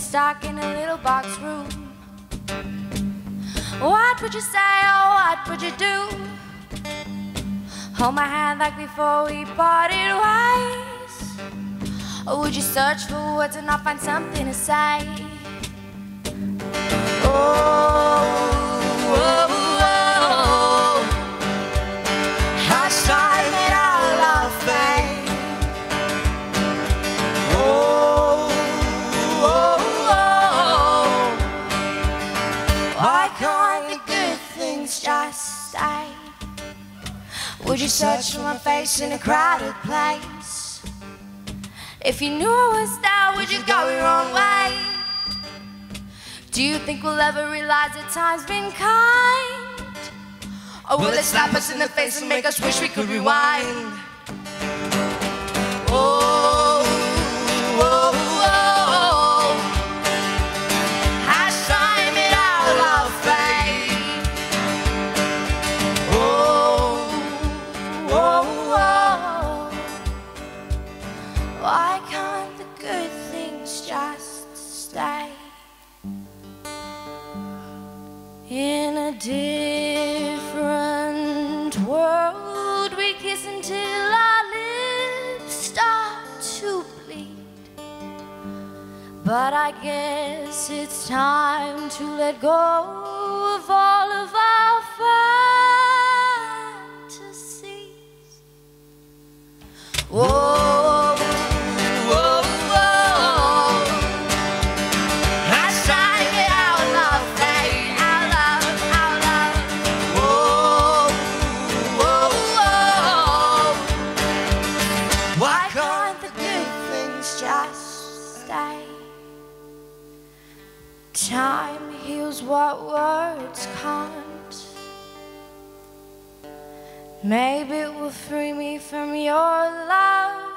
stuck in a little box room. What would you say, oh, what would you do? Hold my hand like before we parted ways? Or would you search for words and not find something to say? Oh, oh, oh, I started our love fade. Oh, oh, oh, why can't the good things just stay? Would you search for my face in a crowded place? If you knew I was there, would you go your own way? Do you think we'll ever realize that time's been kind? Or will it slap us in the face and make us wish we could rewind? Oh, oh, oh, has time in our love fade? Oh, oh, oh, why can't the good things just stay? In a different world, we kiss until our lips start to bleed. But I guess it's time to let go of all of our fantasies. Whoa. Why can't the good things just stay? Time heals what words can't. Maybe it will free me from your love.